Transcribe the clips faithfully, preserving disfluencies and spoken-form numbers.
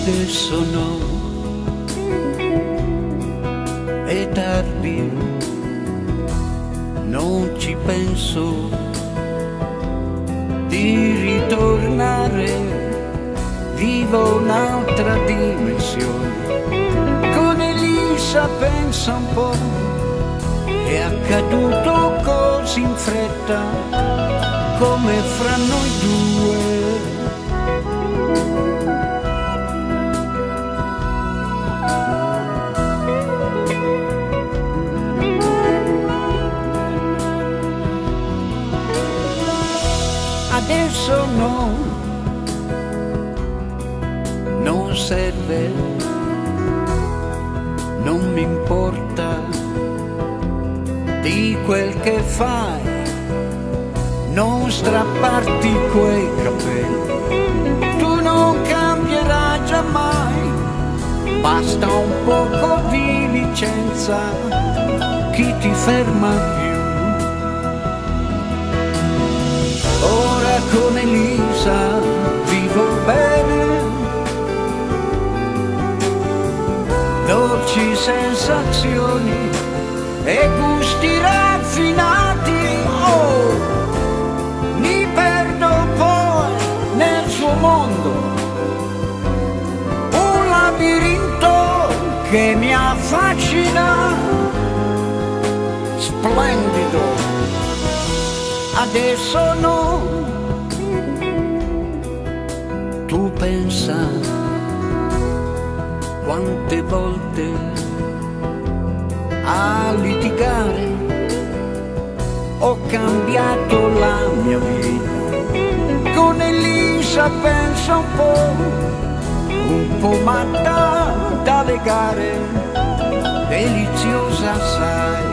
adesso no, è tardi, non ci penso di ritornare, vivo un'altra dimensione. Con Elisa pensa un po', è accaduto così in fretta, come fra noi due. Adesso no, non serve, non mi importa di quel che fai, non strapparti quei capelli, tu non cambierai già mai, basta un poco di licenza, chi ti ferma più? Ora con Elisa vivo bene, dolci sensazioni e gusti raffinati, oh, mi perdo poi nel suo mondo, un labirinto che mi affascina, splendido. Adesso no, tu pensa quante volte a litigare ho cambiato la mia vita. Con Elisa pensa un po', un po' matta da legare, deliziosa sai.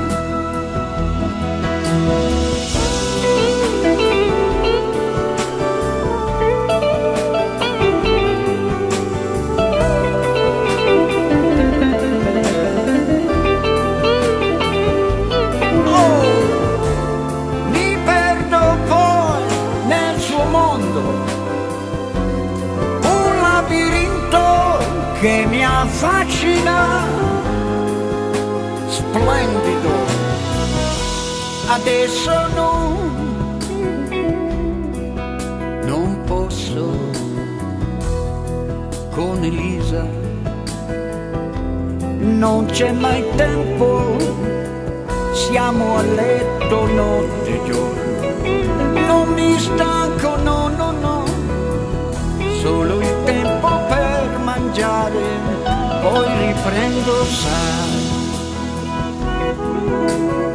Un labirinto che mi affascina, splendido. Adesso no, non posso con Elisa, non c'è mai tempo, siamo a letto notte e giorno, non mi stanco, no, no, no, solo il tempo per mangiare, poi riprendo, sai.